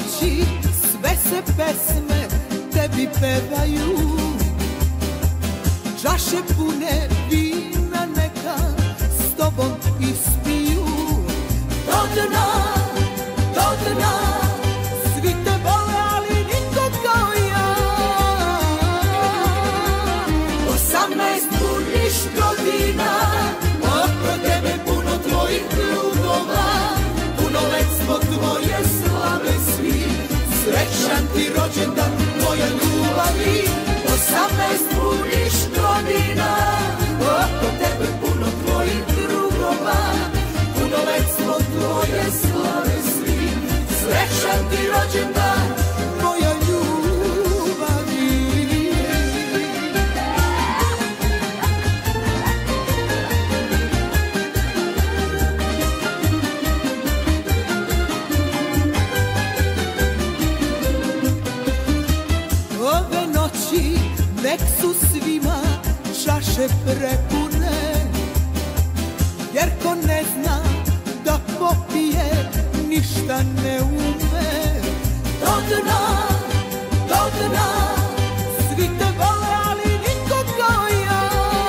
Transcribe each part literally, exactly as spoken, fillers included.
noći sve se pesme tebi pevaju, čaše pune vina neka s tobom ispiju. Do dna, do dna, svi te vole, ali niko kao ja. Osamnaest puniš godina, oko tebe puno tvojih drugova, puno već smo tvoje slave svi. Srećan ti rođendan, moja ljubavi. Osamnaest puniš godina, oko tebe puno tvojih drugova, puno već smo tvoje slave svi. Srećan ti rođendan, moja ljubavi. Ove noći nek su svima čaše prepune, jer ko ne zna da popije ništa ne ume. Do dna, do dna, svi te vole, ali niko kao ja.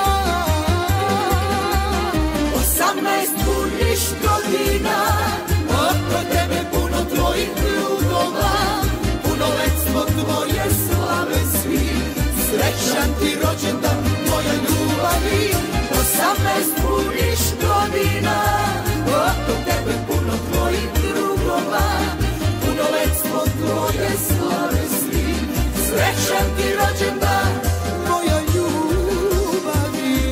Osamnaest puniš godina, oko tebe puno tvojih drugova, puno već smo tvoje slave svi. Srećan ti rođendan, moja ljubavi. Osamnaest puniš godina, oko tebe puno tvojih drugova, puno već smo tvoje slave svi. Srećan ti rođendan, moja ljubavi.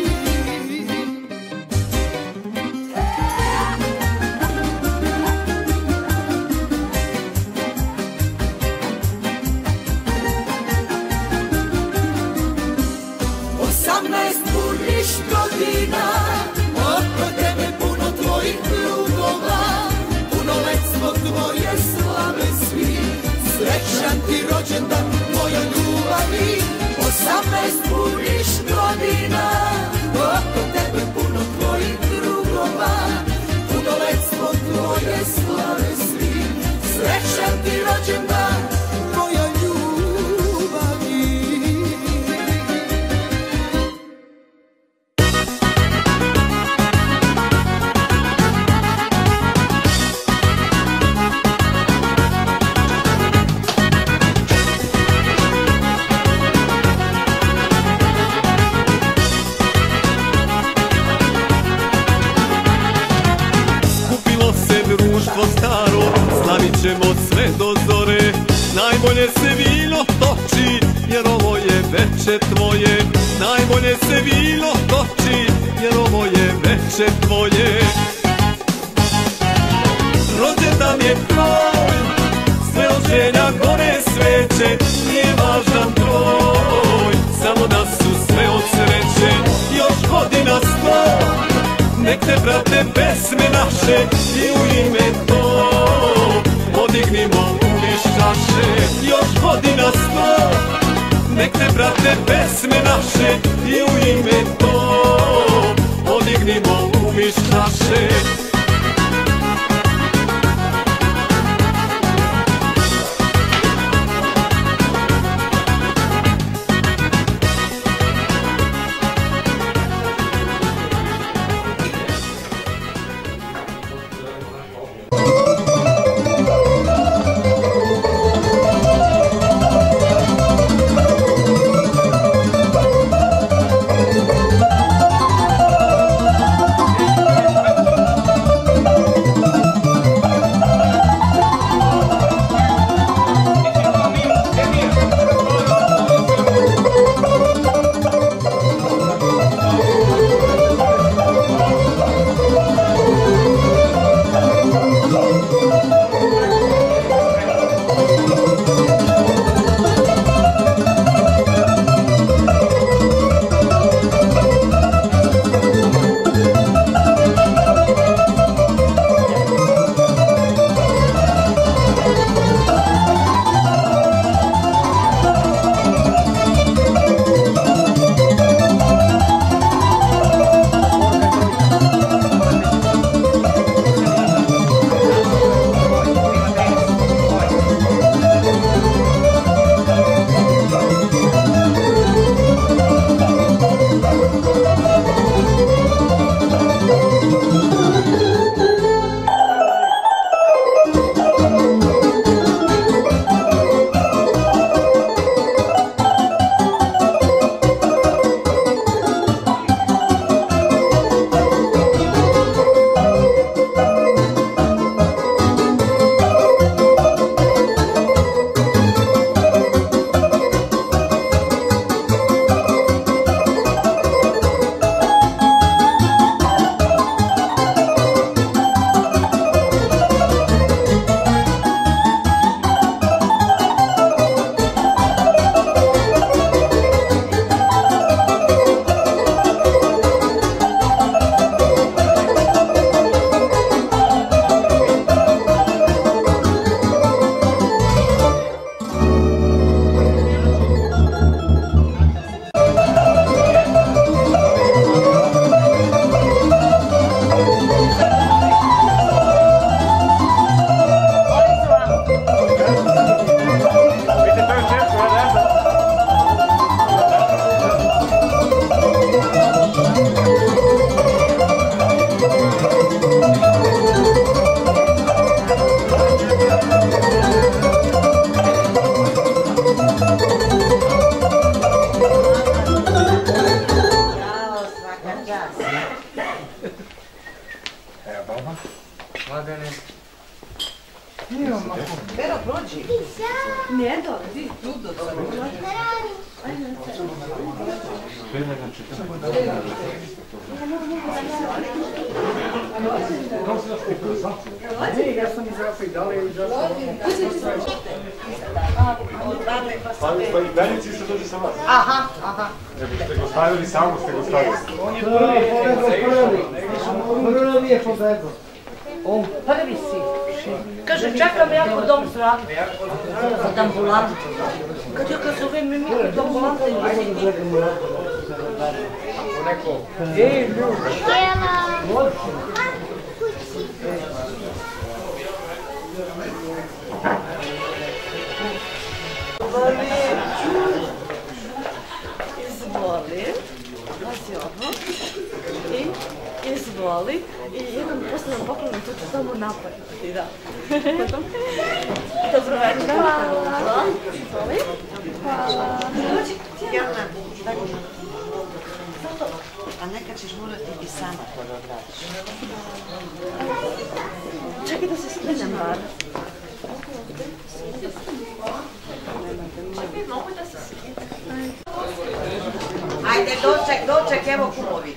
Osamnaest puniš godina, oko tebe puno tvojih drugova, puno već smo tvoje slave svi. Srećan ti rođendan, moja ljubavi. Osamnaest puniš godina, oko tebe puno tvojih drugova, puno već smo tvoje slave svi. Srećan ti rođendan, moja ljubavi. Društvo staro, slavit ćemo sve do zore. Najbolje se vino toči, jer ovo je veče tvoje. Najbolje se vino toči, jer ovo je veče tvoje. Rođendan je tvoj, sve od želja gore sveće. Nije važan broj, samo da su sve od sreće. Još godina sto, nek te prate pesme naše i u ime to podignimo uniš čaše. Još godina sto, nek te prate pesme naše i u ime to podignimo uniš čaše. Pero prođi. Ne, dolazi. Tu do sada. Ja sam izrasao i dalje i Pa i Danici što dođe sa vas. Aha, aha. Ne biste ga stavili, samo ste ga stavili. Prvi je pobegao. Prvi si. Kaže, čekam ja kod dom zdravlja. Kod ambulante. Kad ja kad zovem mi kod ambulante. Ej, ljudi. Izvoli. Pazi ovo. I izvoli. I jedan posljedno poklon i to ću samo napraviti, da. Dobro večer. Hvala. Izvoli. Hvala. Jelena, a nekad ćeš morati i sama to da odradiš. Čekaj da se skinem, bar. Čekaj, mogu da se skinem. Ajde, doček, doček, evo kumovi.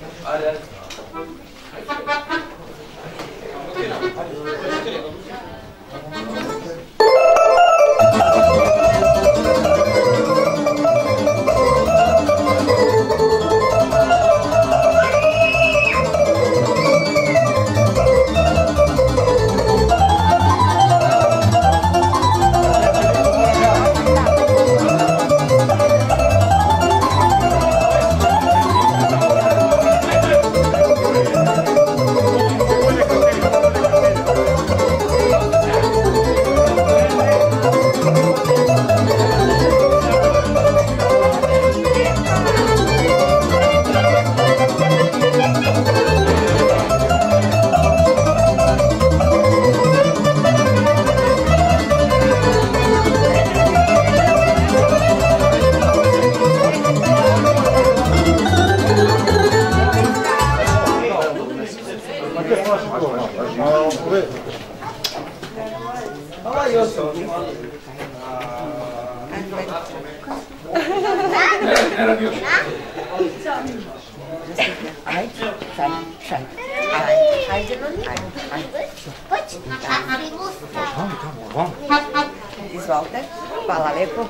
Izvolite, hvala lepo.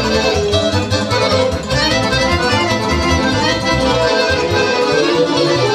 Thank you.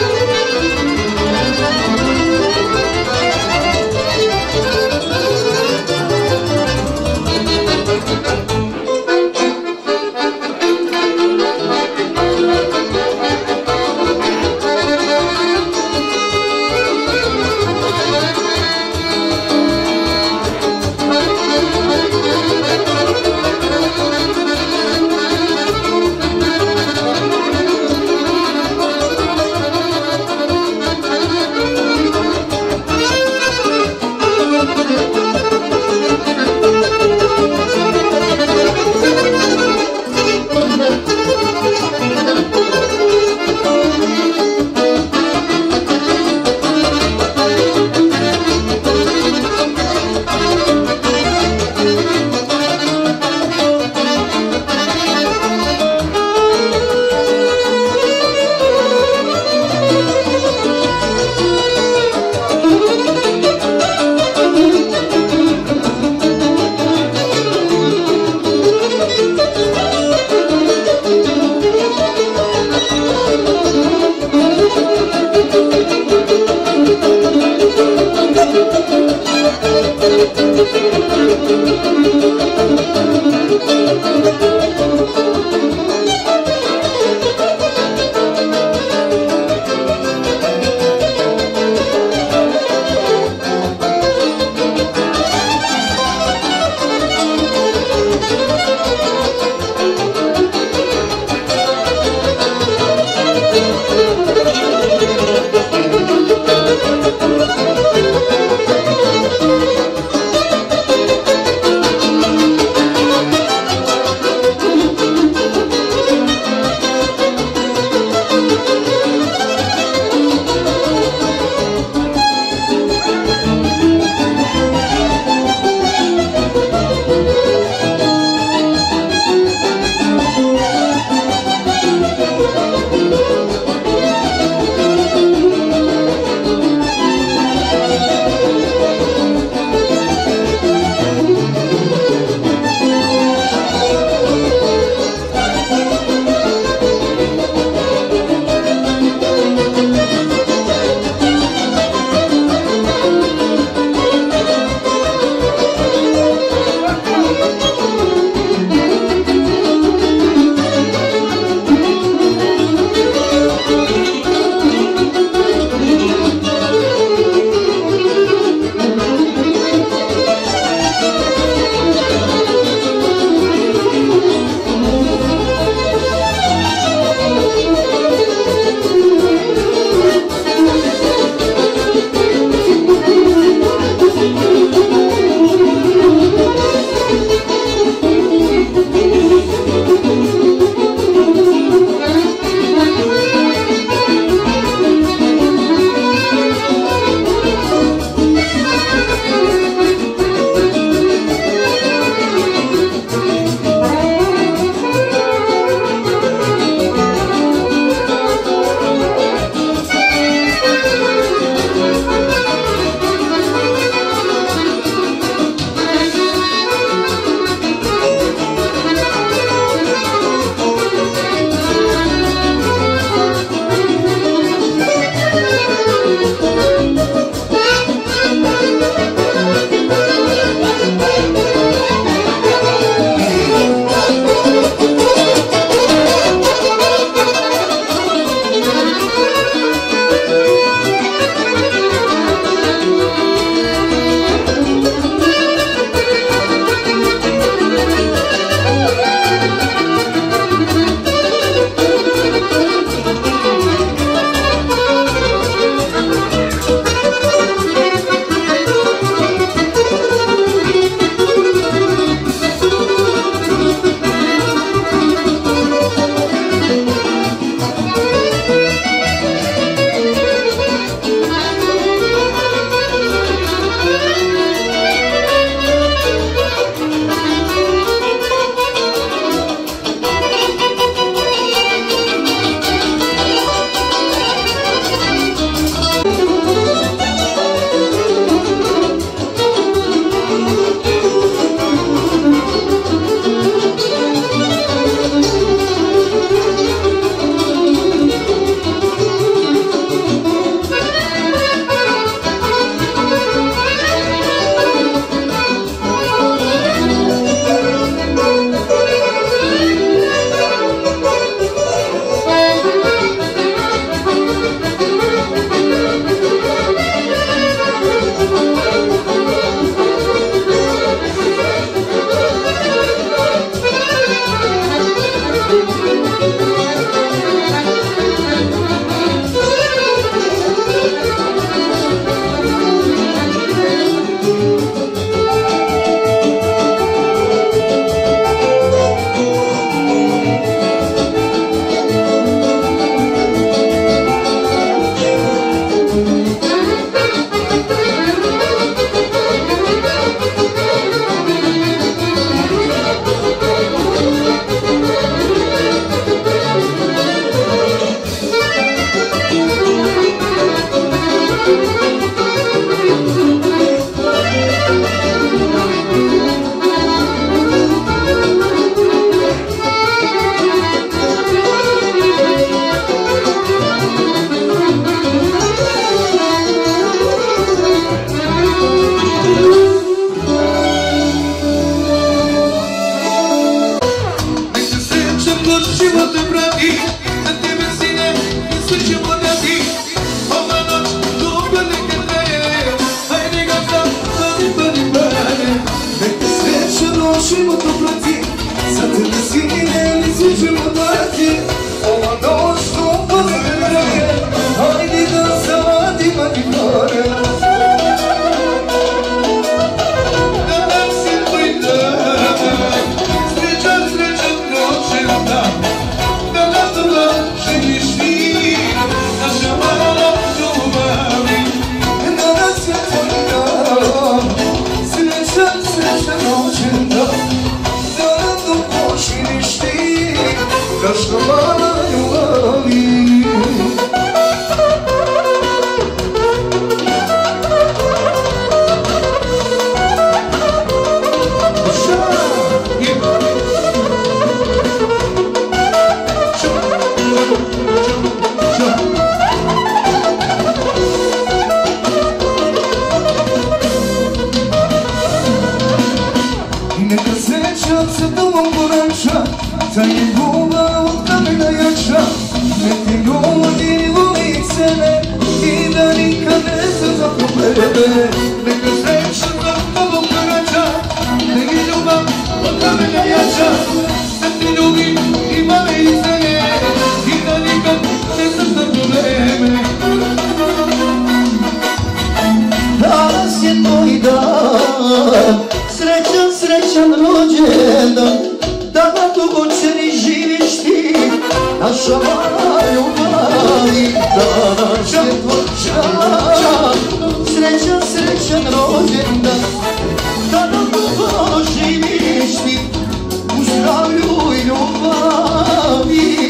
život te prati, za tebe sine, sve ćemo dati. Ova noć dugo neka traje, hajde ga sam, pali, pali, pali. Neka sreća noć život te prati, za tebe sine, sve ćemo dati. Ova noć dugo neka traje, hajde ga sam, pali, pali, pali. Naša mala ljubavi. I neka sreća se tobom ponaša, ta je ljubav od kamena jača. Nek ti ljudi voli sebe i da nikad ne se zaprobere. Neka sreća se tobom ponaša, nek je ljubav od kamena jača. Nek ti ljudi i voli sebe i da nikad ne se zaprobere. Danas je tvoj dan, srećan, srećan rođendan. Da dugo će ni živiš ti, naša mala ljubavi. Danas je tvoj dan, srećan, srećan rođendan. Da dugo živiš ti, u zdravlju i ljubavi.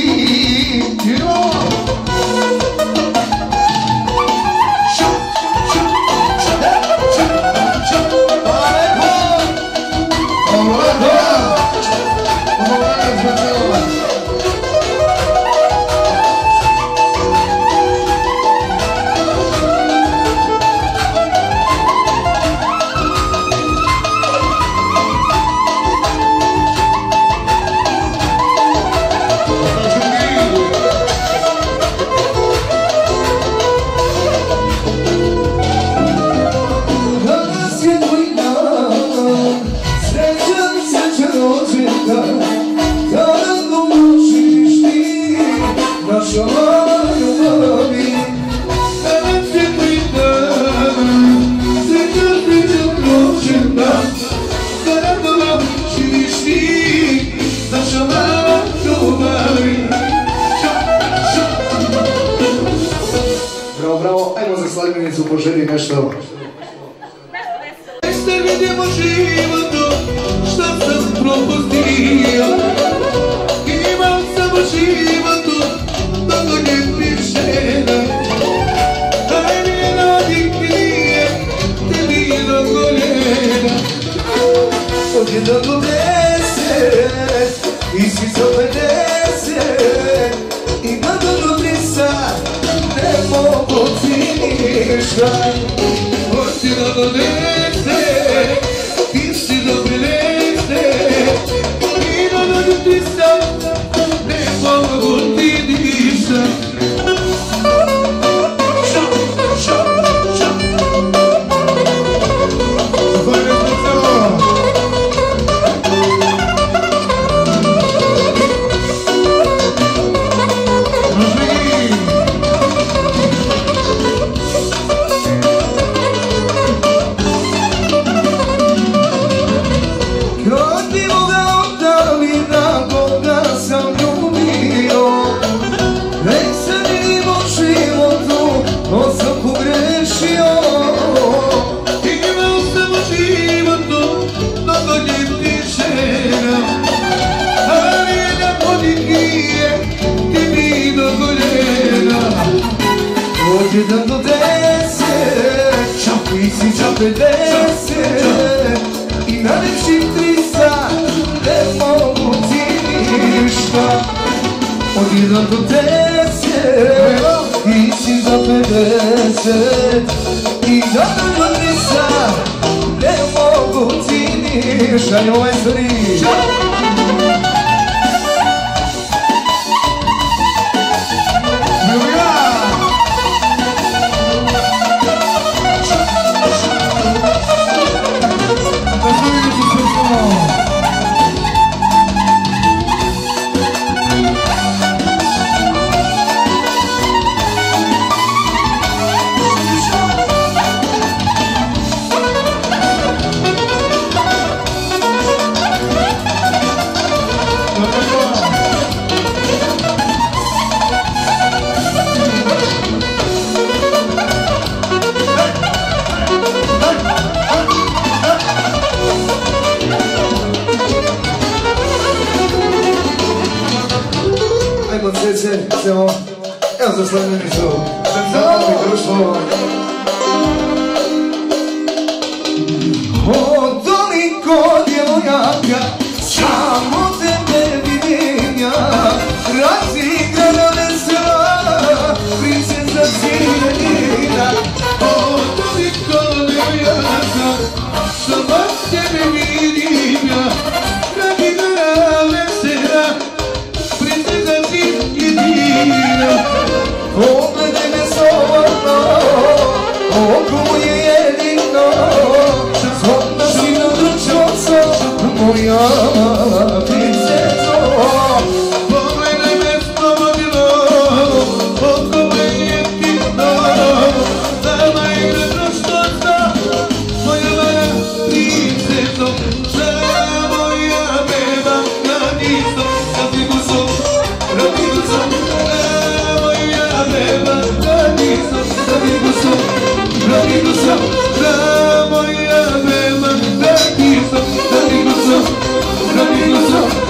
Poželi nešto. Jeste vidimo životu, šta sam propustio. Imam samo životu, mnogo lijepih žena. Daj mi je nadiknije, tebi je do koljena. Od jedan do deset, i si za pedeset, i nadal do trideset, ne mogu ti ništa. Od jedan do deset, ti si do pedeset, i nadal do trideset, ne mogu ti ništa. Jedan do deset, čak i si za pedeset, i najlepših trista ne mogu ti ništa. Od jedan do deset, i si za pedeset, i najlepših do trista ne mogu ti ništa. Joj, sorry. najgod sreće, evo, evo za slavljenicu, za malo mi društvo. O, toliko djevojaka, samo tebe vidim ja, razigrana vesela, princeza Sirena. O, toliko djevojaka, samo tebe vidim ja, razigrana vesela, princeza Sirena. Pogledaj me zorno, oko je jedino, zgodna si na dručoca, moja princezo. Pogledaj me slobodno, oko je jedino, dama je na dručoca, moja princezo. Da moja beba, radiso, radiso, radiso, da moja beba, radiso, radiso, radiso, da moja beba, radiso, radiso, radiso.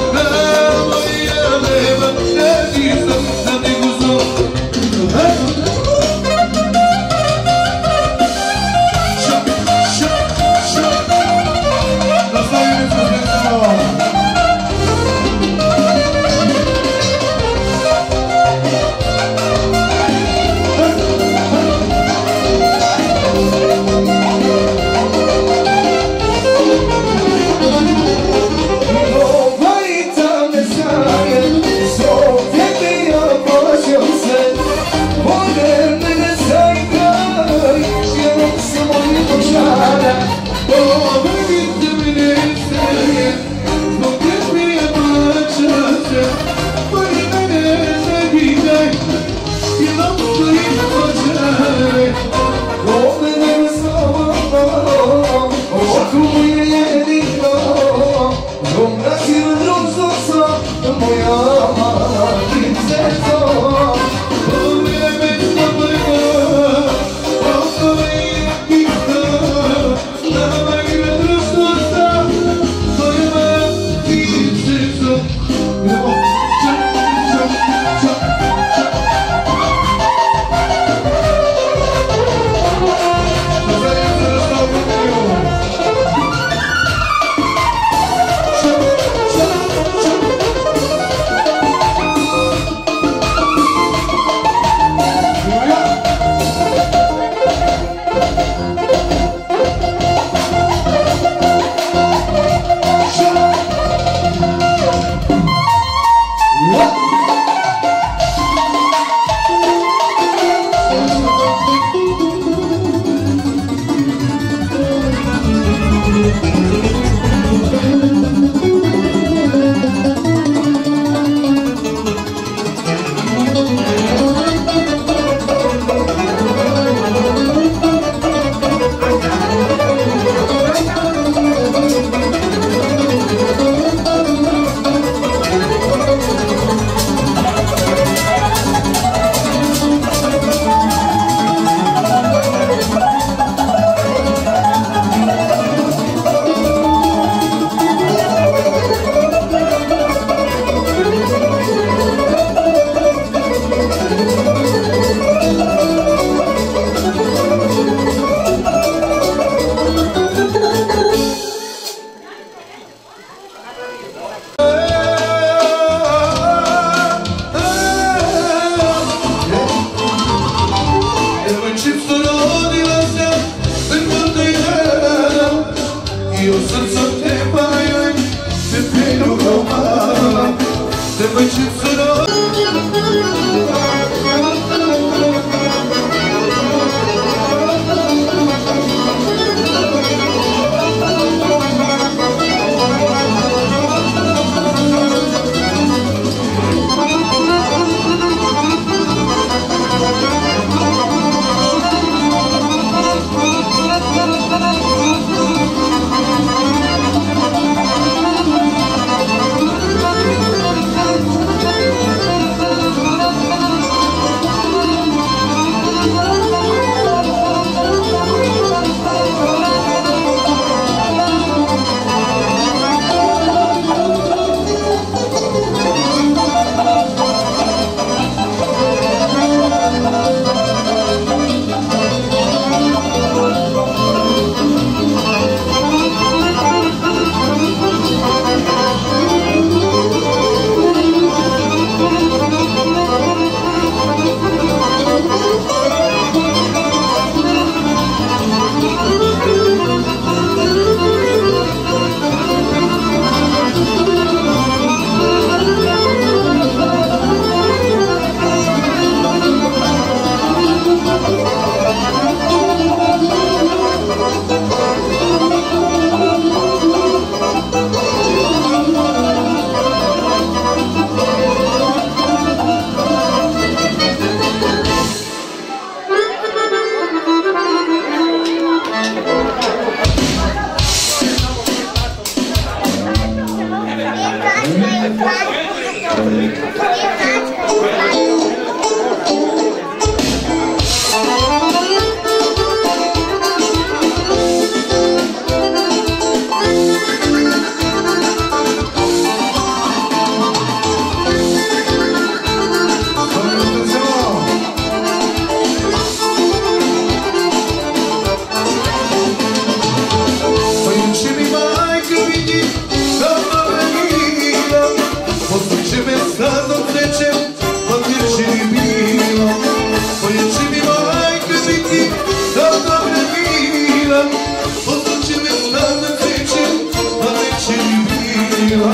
stvarno srećem, pa gdje će mi bilo, bolje će mi majke biti, da dobro bila, potom će me stvarno srećem, pa gdje će mi bilo.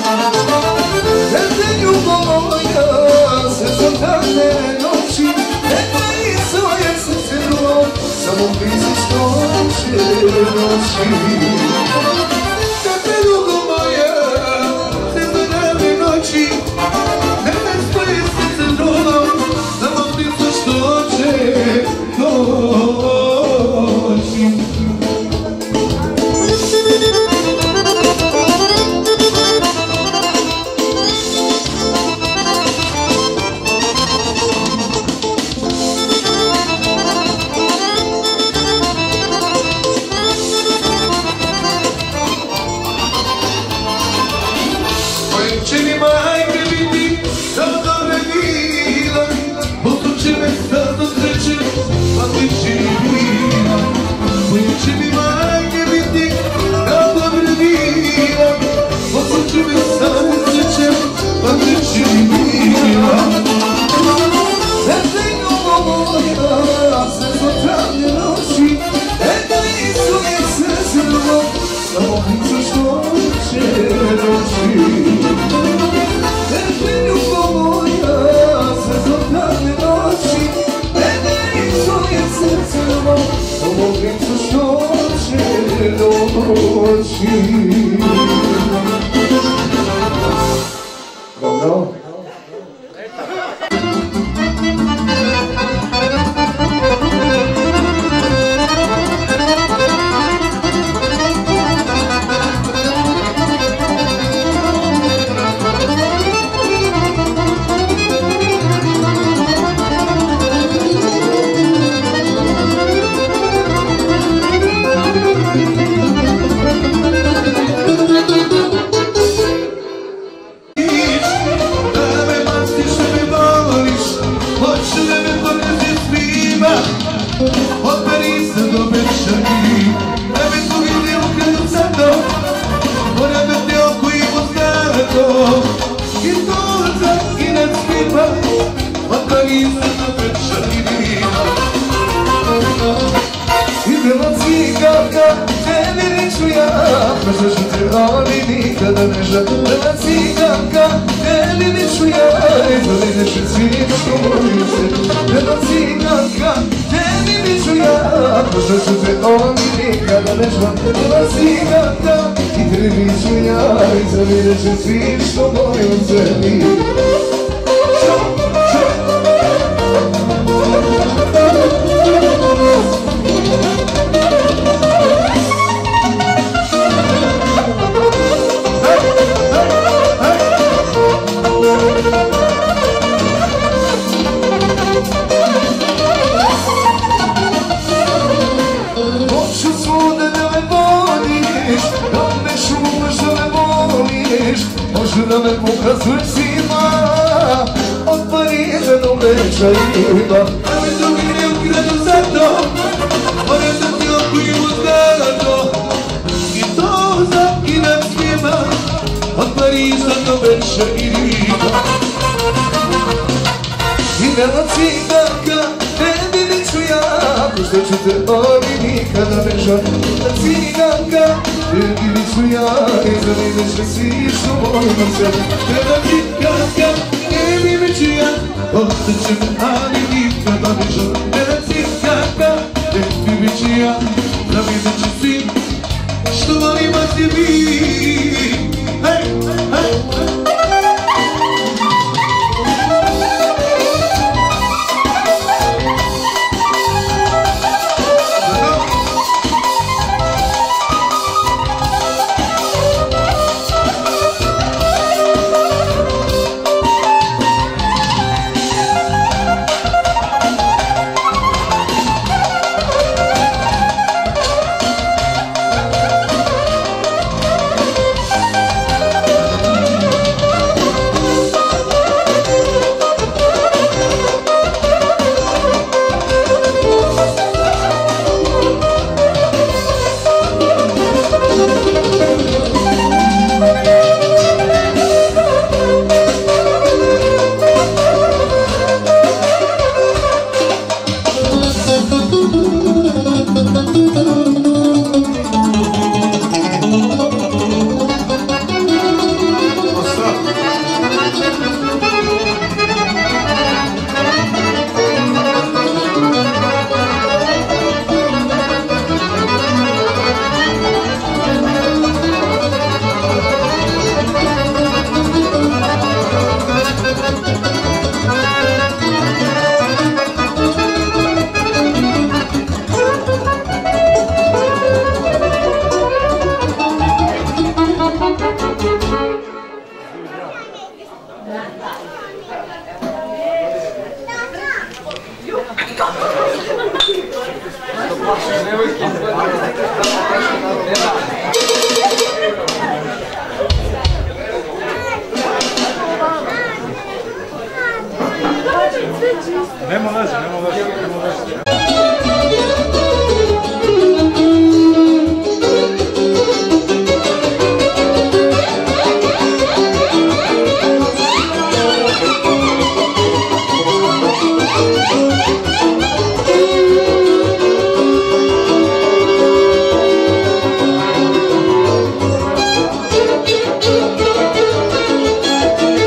Jeste ljubav moja, sve sam takve noći, neka i svoje srce drugo, samo blizu što će noći. Tebe ljubav moja, sve za dane noći, neka svoje srce drugo, samo blizu što će noći. sve čisto. Nema veze, nema veze, nema veze.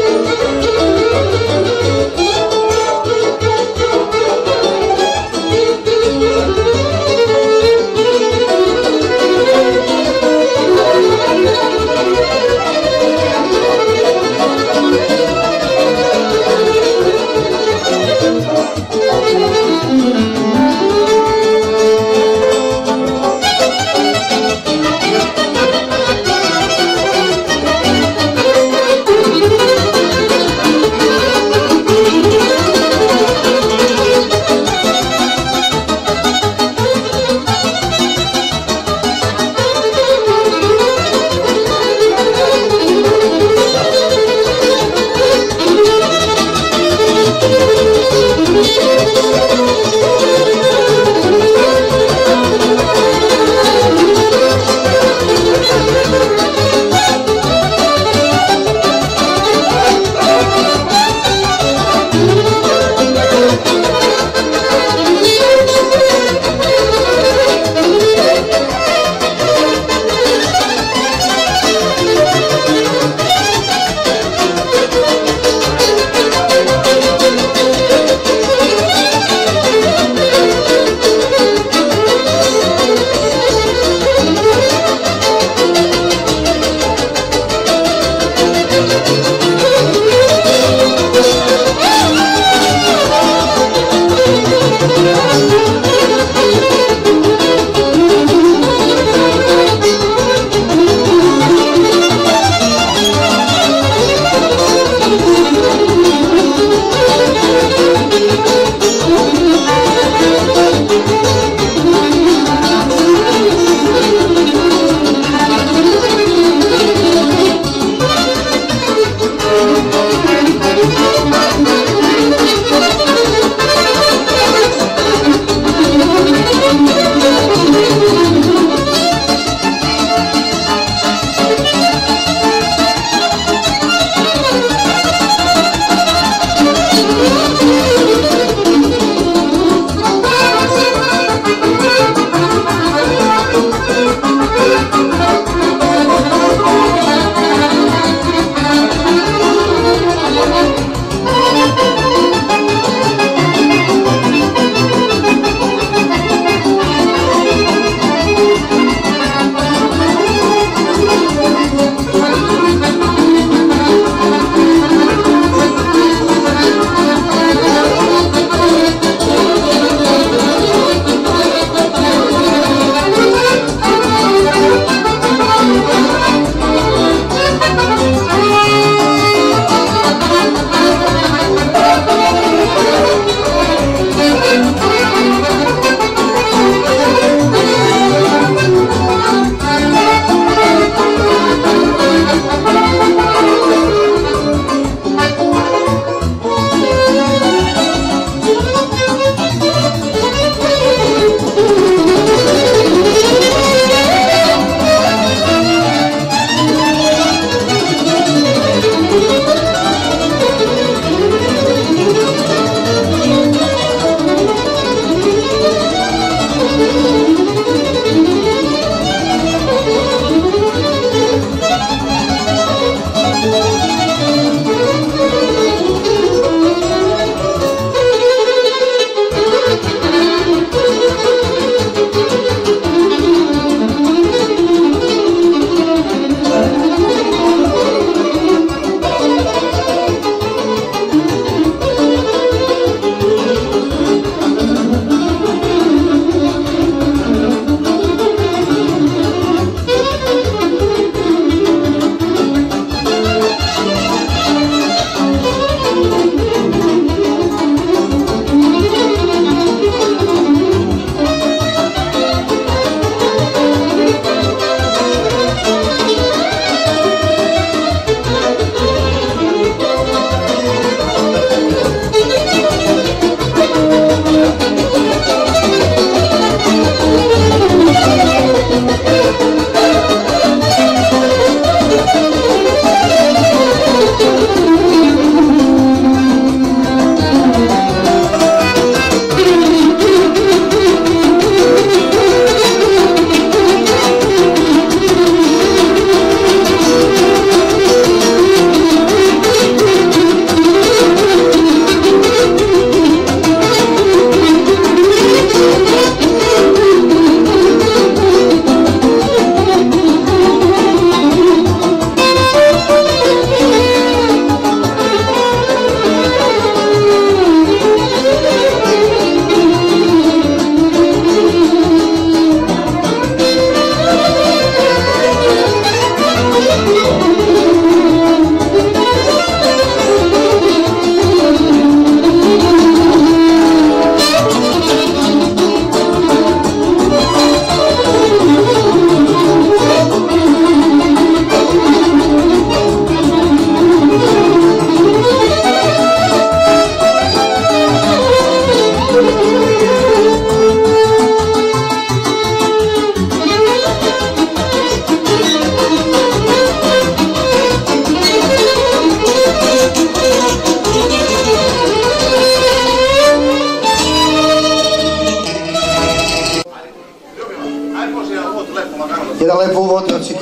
Thank you.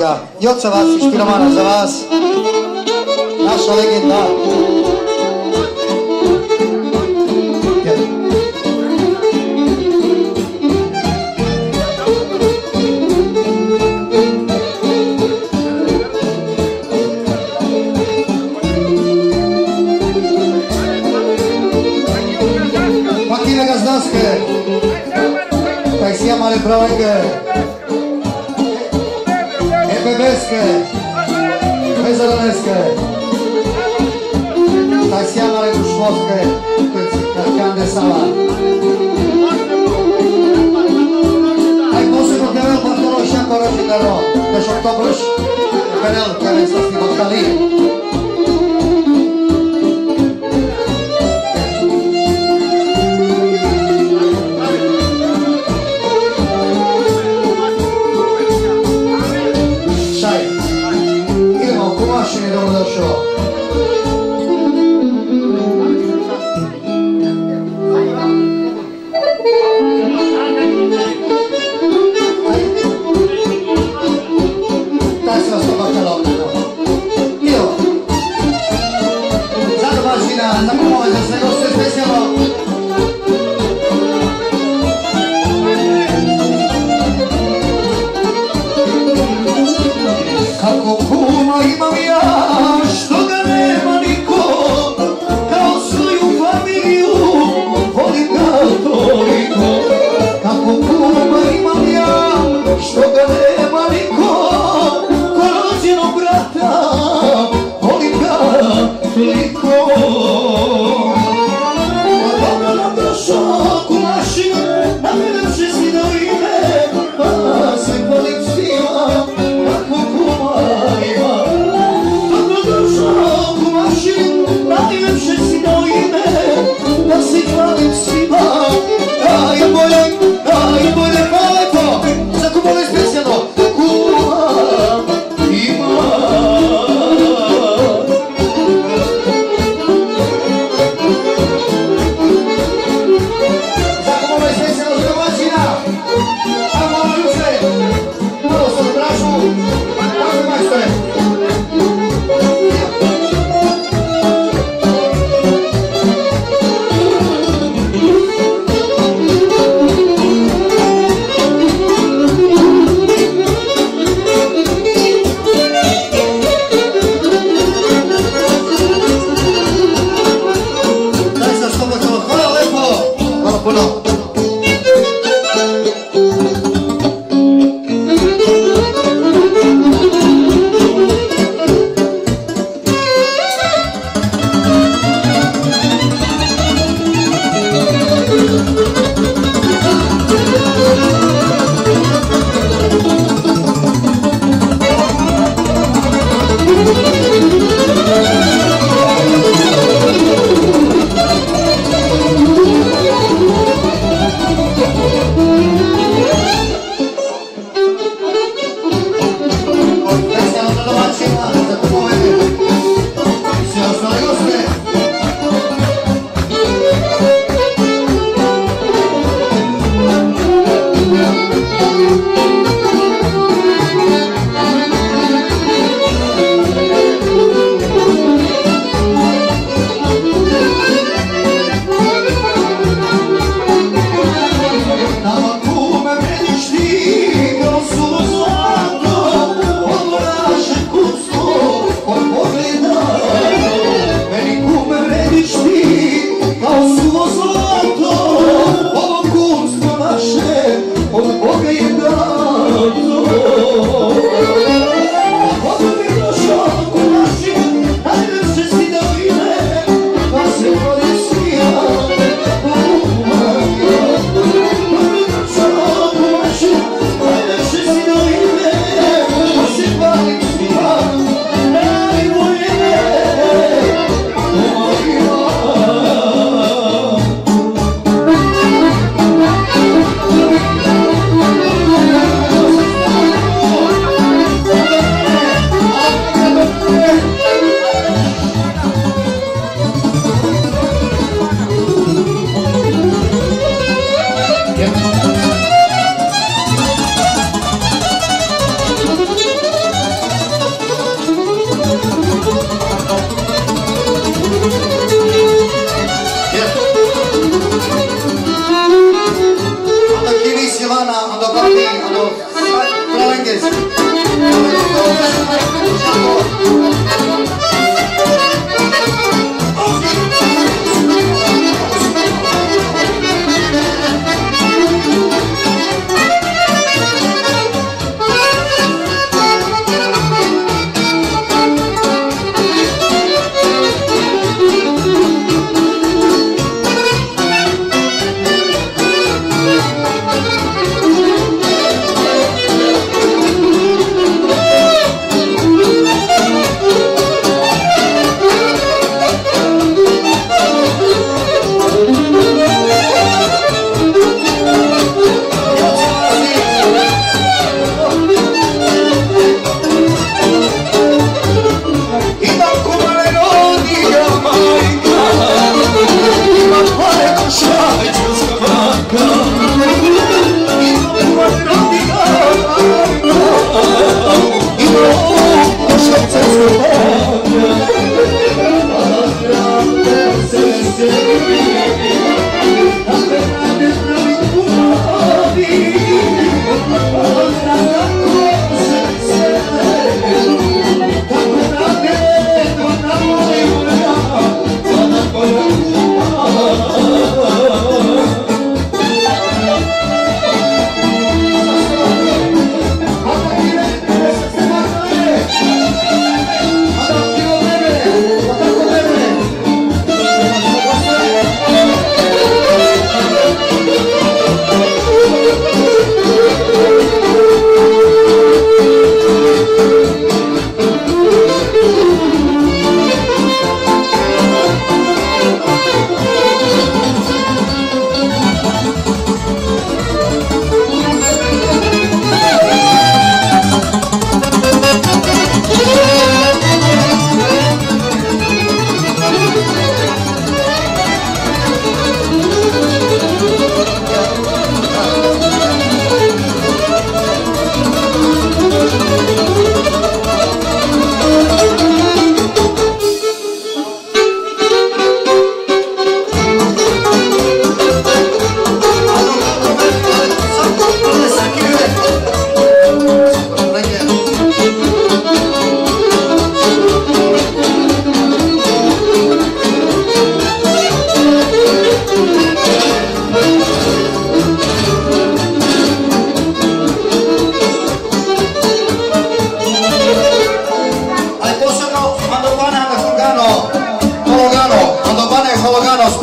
pesnička. Jocová, inšpirovaná za vás. Naša legenda. Makine Gazdanske. Tak si Amale Pravenge. Bebeske, Bezaraneske, tak si Amale Dušmovske, Kande Sala. Aj posebno Kevel Bartolo Šako Rožidaro, Neš Oktobruš, Kevel Kevel Sasni Bartali. Thank you.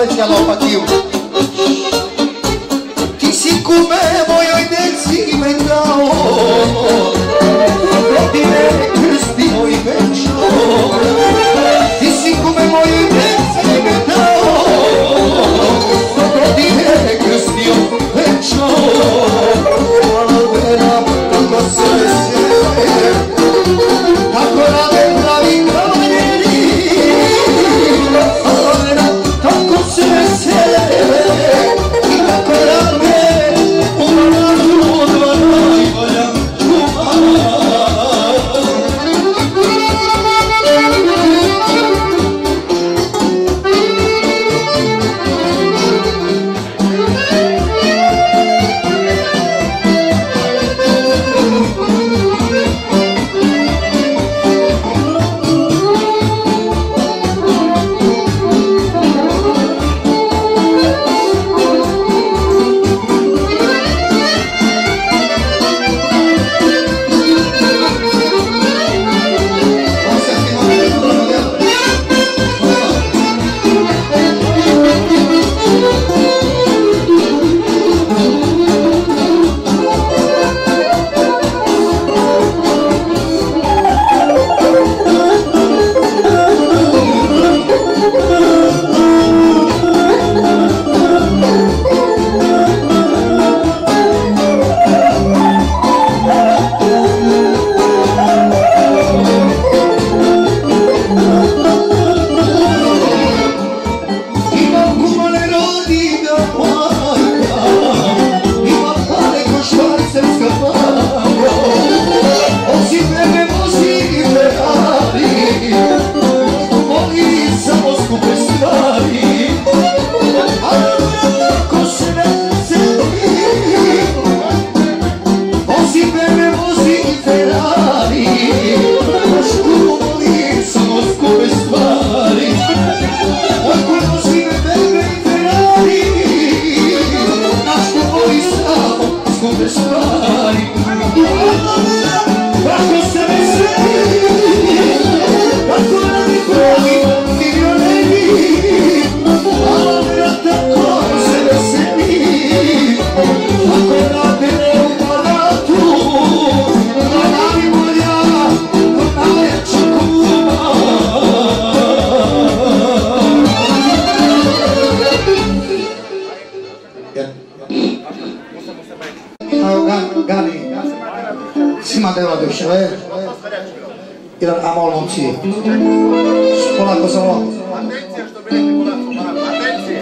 special opatiu. Ti si come voglio i dezzi mentao, rodine questi voi pencio. Ti si come voglio i dezzi mentao, rodine questi io pencio. All'albera tanto se ne siede, ancora dentro i cavalieri. All'albera tanto se ne siede, ancora me una nuova noi vogliamo jedan amol momci. Polako samo. Atencija što bi rekli polako, polako. Atencija.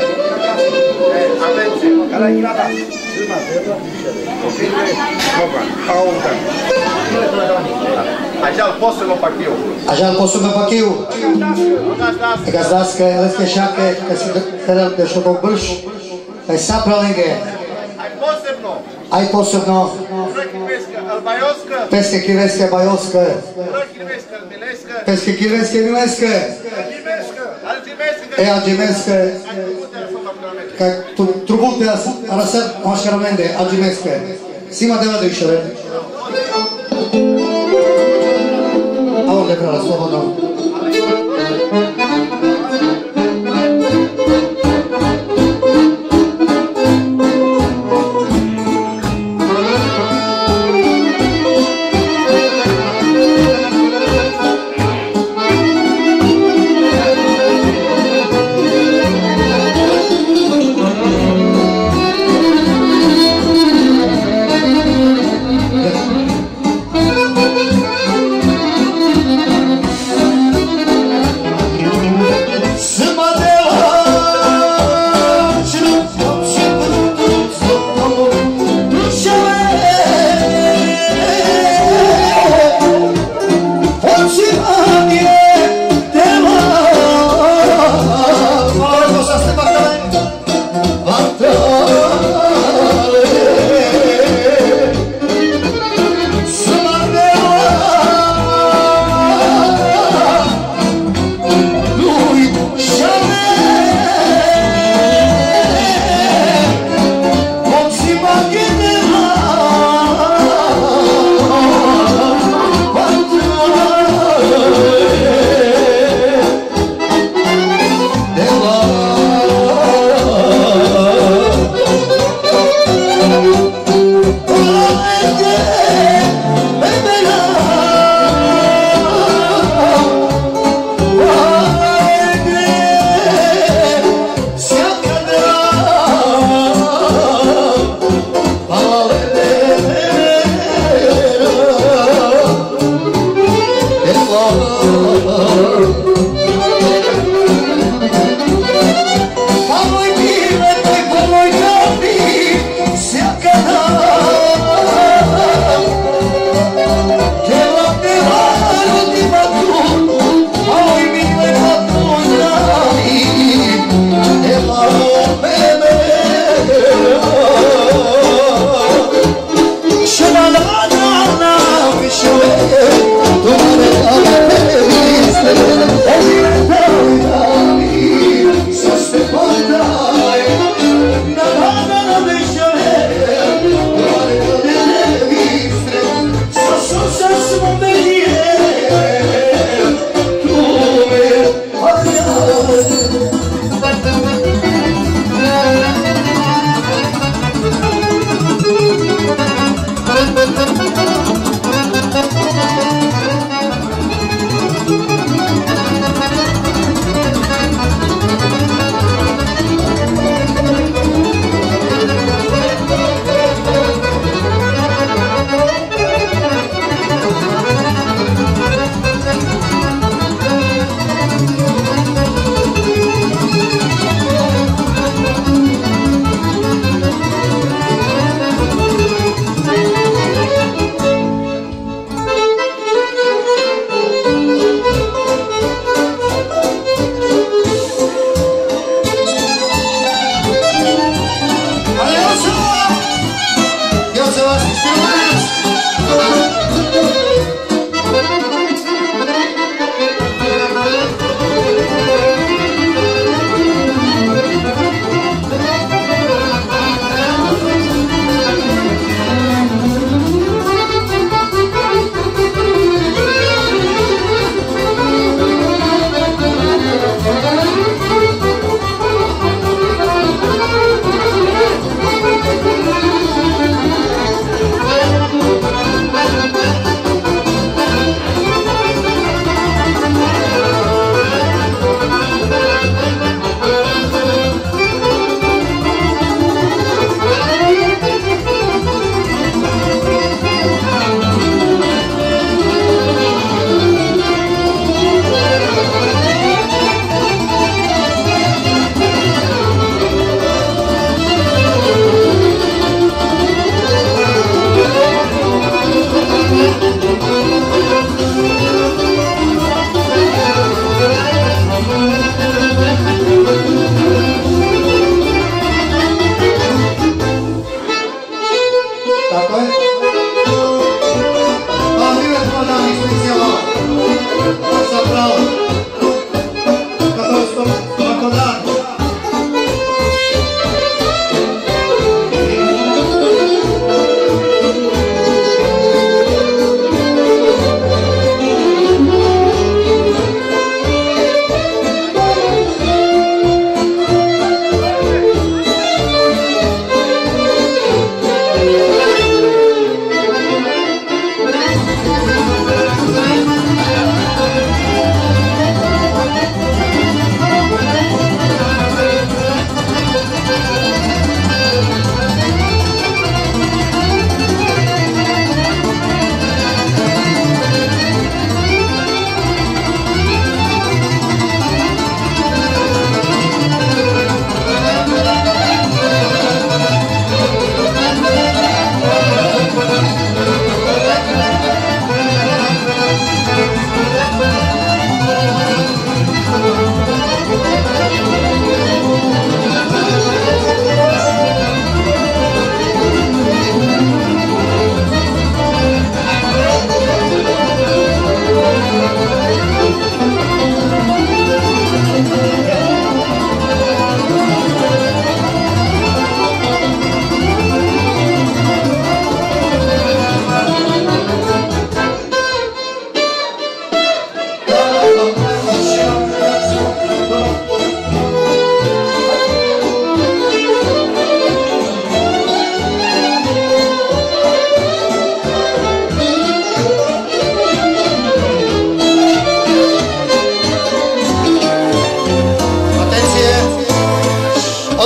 E, atencija. Kada je glava. Zima, treba više. Dobar, a onda. A žal posebno pakiju. A žal posebno pakiju. Ega zdaske, leske šake, kad si teren nešto kog brš. Aj sapralenge. Aj posebno. Aj posebno. Peske kiveske bajolske. Peske kiveske mileske. E algimeske. Kaj trubute arasat maškaramende algimeske. Sima deva dojšove. A on leprala slobodno.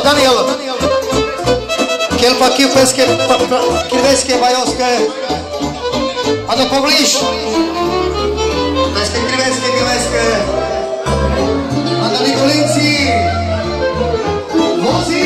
O Daniel, kelpa kipeske, kriveske, bajovske, a do pobliž. Peske kriveske, kriveske, a do Nikolinci, vozi.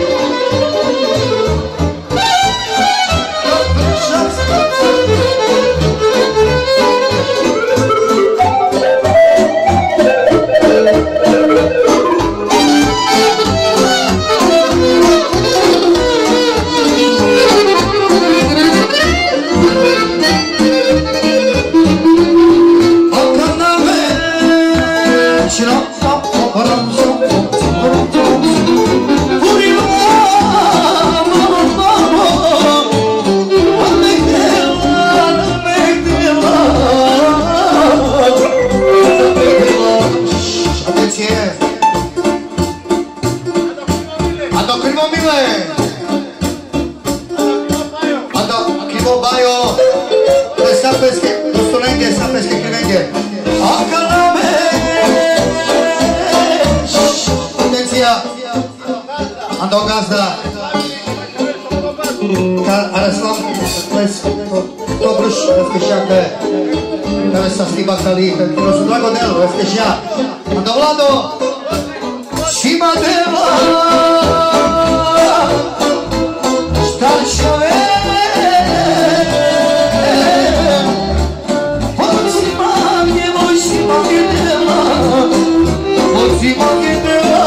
Ando gazda Areslam Dobruš Veskešake Kada sa stibakali Kada su drago delo Veskešja Ando Vlado Šima dela Staršove Odzima Njevojšima Gdela Odzima Gdela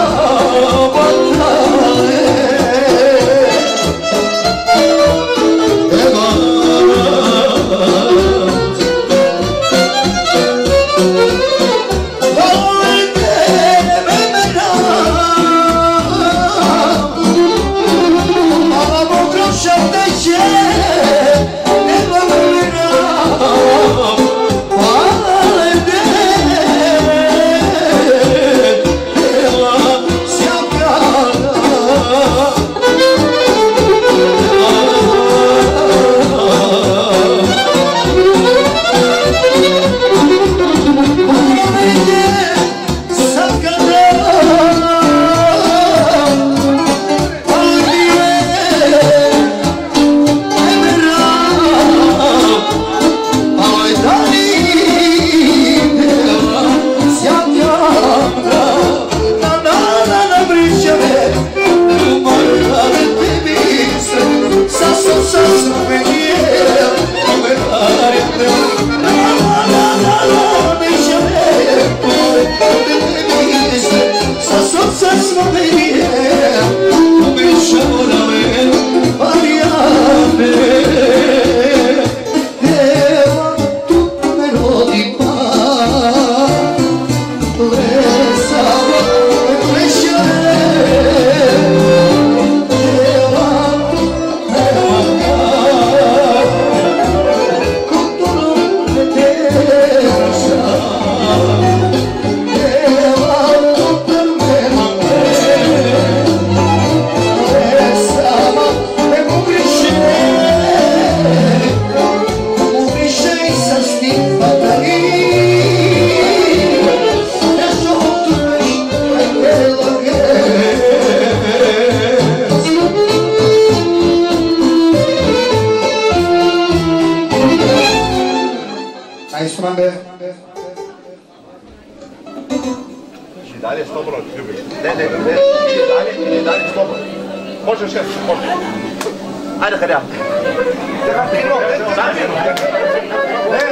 dalje slobodno ljubi. Ne, ne, ne, ide dalje, ide dalje slobodno. Možeš šef, može. Ajde kad ja. Ne,